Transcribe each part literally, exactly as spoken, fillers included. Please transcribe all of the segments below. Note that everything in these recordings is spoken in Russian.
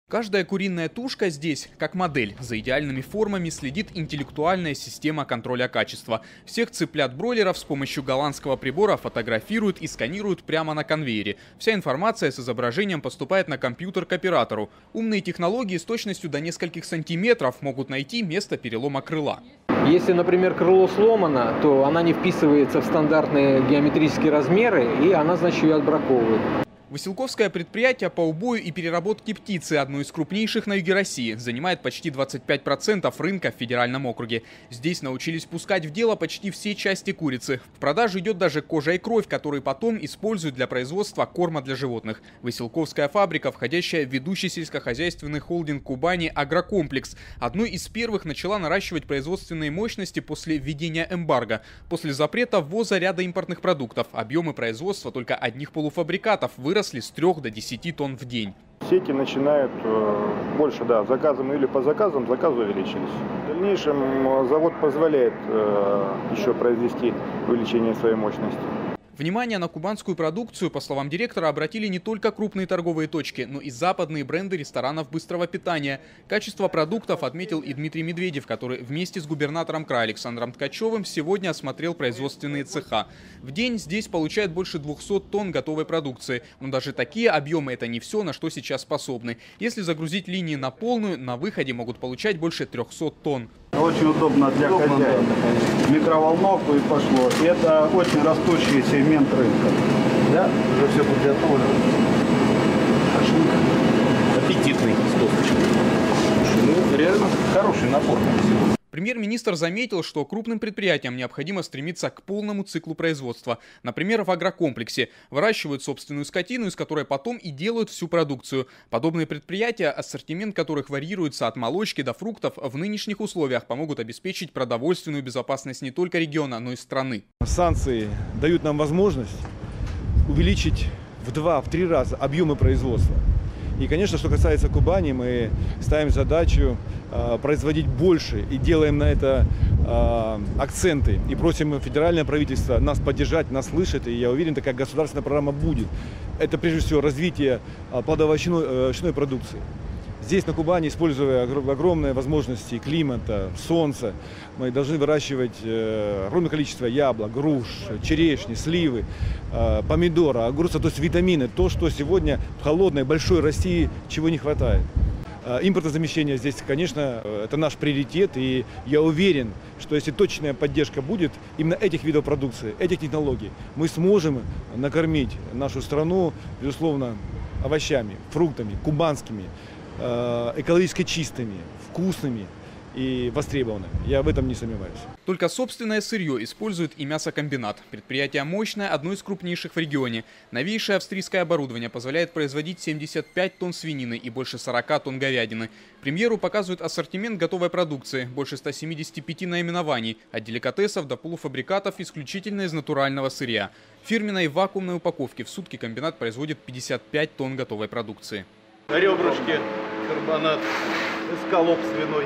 Каждая куриная тушка здесь как модель. За идеальными формами следит интеллектуальная система контроля качества. Всех цыплят-бройлеров с помощью голландского прибора фотографируют и сканируют прямо на конвейере. Вся информация с изображением поступает на компьютер к оператору. Умные технологии с точностью до нескольких сантиметров могут найти место перелома крыла. Если, например, крыло сломано, то она не вписывается в стандартные геометрические размеры, и она, значит, ее отбраковывает. Василковское предприятие по убою и переработке птицы, одно из крупнейших на юге России, занимает почти двадцать пять процентов рынка в федеральном округе. Здесь научились пускать в дело почти все части курицы. В продажу идет даже кожа и кровь, которые потом используют для производства корма для животных. Василковская фабрика, входящая в ведущий сельскохозяйственный холдинг Кубани «Агрокомплекс», одной из первых начала наращивать производственные мощности после введения эмбарго. После запрета ввоза ряда импортных продуктов объемы производства только одних полуфабрикатов выросли выросли с трёх до десяти тонн в день. Сети начинают э, больше, да, заказом или по заказам, заказы увеличились. В дальнейшем завод позволяет э, еще произвести увеличение своей мощности. Внимание на кубанскую продукцию, по словам директора, обратили не только крупные торговые точки, но и западные бренды ресторанов быстрого питания. Качество продуктов отметил и Дмитрий Медведев, который вместе с губернатором края Александром Ткачевым сегодня осмотрел производственные цеха. В день здесь получают больше двухсот тонн готовой продукции. Но даже такие объемы – это не все, на что сейчас способны. Если загрузить линии на полную, на выходе могут получать больше трёхсот тонн. Очень удобно для хозяина. Микроволновку и пошло. Это очень растущий сегмент рынка. Да, уже все подготовлено. Аппетитный с косточкой. Ну, реально хороший напор. Премьер-министр заметил, что крупным предприятиям необходимо стремиться к полному циклу производства. Например, в агрокомплексе выращивают собственную скотину, из которой потом и делают всю продукцию. Подобные предприятия, ассортимент которых варьируется от молочки до фруктов, в нынешних условиях помогут обеспечить продовольственную безопасность не только региона, но и страны. Санкции дают нам возможность увеличить в два-три раза объемы производства. И, конечно, что касается Кубани, мы ставим задачу э, производить больше и делаем на это э, акценты. И просим федеральное правительство нас поддержать, нас слышать. И я уверен, такая государственная программа будет. Это, прежде всего, развитие э, плодоовощной э, продукции. Здесь, на Кубани, используя огромные возможности климата, солнца, мы должны выращивать огромное количество яблок, груш, черешни, сливы, помидора, огурца, то есть витамины, то, что сегодня в холодной, большой России чего не хватает. Импортозамещение здесь, конечно, это наш приоритет, и я уверен, что если точная поддержка будет именно этих видов продукции, этих технологий, мы сможем накормить нашу страну, безусловно, овощами, фруктами, кубанскими, экологически чистыми, вкусными и востребованными. Я в этом не сомневаюсь. Только собственное сырье использует и мясокомбинат. Предприятие мощное, одно из крупнейших в регионе. Новейшее австрийское оборудование позволяет производить семьдесят пять тонн свинины и больше сорока тонн говядины. Премьеру показывают ассортимент готовой продукции, больше ста семидесяти пяти наименований, от деликатесов до полуфабрикатов исключительно из натурального сырья. В фирменной вакуумной упаковке в сутки комбинат производит пятьдесят пять тонн готовой продукции. Ребрышки, карбонат, эскалоп свиной.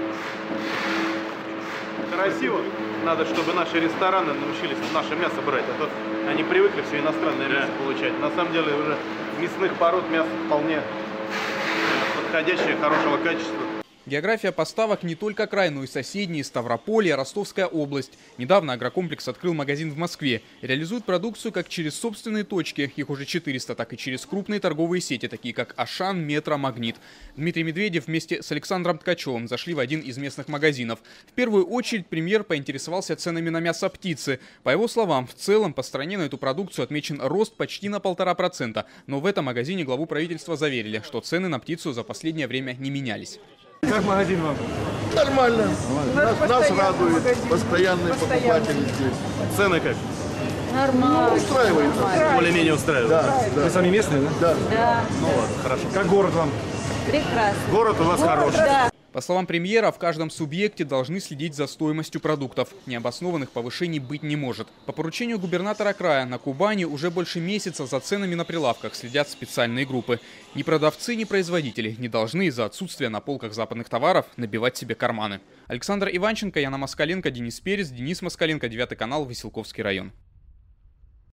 Красиво. Надо, чтобы наши рестораны научились наше мясо брать, а то они привыкли все иностранное мясо получать. На самом деле уже мясных пород мясо вполне подходящее, хорошего качества. География поставок не только край, но и соседние: Ставрополье, Ростовская область. Недавно агрокомплекс открыл магазин в Москве. Реализует продукцию как через собственные точки, их уже четыреста, так и через крупные торговые сети, такие как Ашан, Метро, Магнит. Дмитрий Медведев вместе с Александром Ткачевым зашли в один из местных магазинов. В первую очередь премьер поинтересовался ценами на мясо птицы. По его словам, в целом по стране на эту продукцию отмечен рост почти на полтора процента. Но в этом магазине главу правительства заверили, что цены на птицу за последнее время не менялись. Как магазин вам? Нормально. Нас, нас радует. Магазин. Постоянные Постоянный. покупатели здесь. Цены как? Нормально. Ну, устраивает. Более-менее устраивает. Да, да. Вы сами местные, да? Да. Да. Ну ладно, хорошо. Как город вам? Прекрасно. Город у вас Город, хороший. да. По словам премьера, в каждом субъекте должны следить за стоимостью продуктов. Необоснованных повышений быть не может. По поручению губернатора края на Кубани уже больше месяца за ценами на прилавках следят специальные группы. Ни продавцы, ни производители не должны из-за отсутствия на полках западных товаров набивать себе карманы. Александр Иванченко, Яна Москаленко, Денис Перец, Денис Москаленко, девятый канал, Василковский район.